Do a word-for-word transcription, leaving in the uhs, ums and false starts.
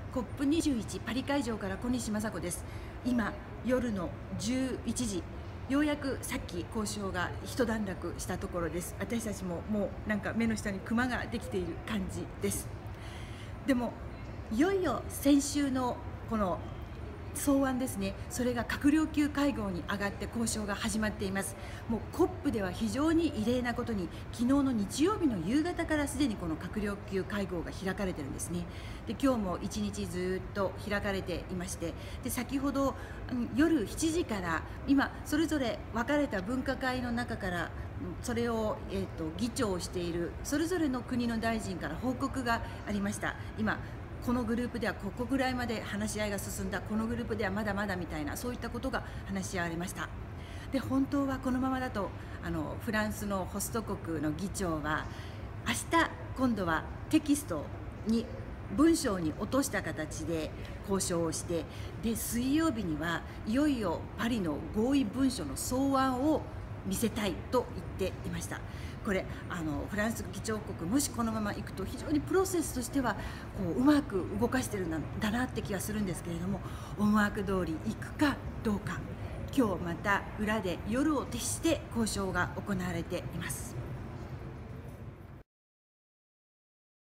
コップにじゅういち パリ会場から小西雅子です。今夜のじゅういちじ、ようやくさっき交渉が一段落したところです。私たちももうなんか目の下にクマができている感じです。でもいよいよ先週のこの草案ですね、それが閣僚級会合に上がって交渉が始まっています。もう コップ では非常に異例なことに、昨日の日曜日の夕方からすでにこの閣僚級会合が開かれてるんですね。で今日も一日ずっと開かれていまして、で先ほど、うん、夜しちじから今それぞれ分かれた分科会の中からそれを、えーと、議長をしているそれぞれの国の大臣から報告がありました。今このグループではここぐらいまで話し合いが進んだ、このグループではまだまだみたいな、そういったことが話し合われました。で本当はこのままだとあのフランスのホスト国の議長は明日今度はテキストに文章に落とした形で交渉をして、で水曜日にはいよいよパリの合意文書の草案を見せたいと言っていました。これあのフランス議長国、もしこのままいくと非常にプロセスとしてはこううまく動かしてるんだなって気がするんですけれども、思惑通りいくかどうか、今日また裏で夜を徹して交渉が行われています。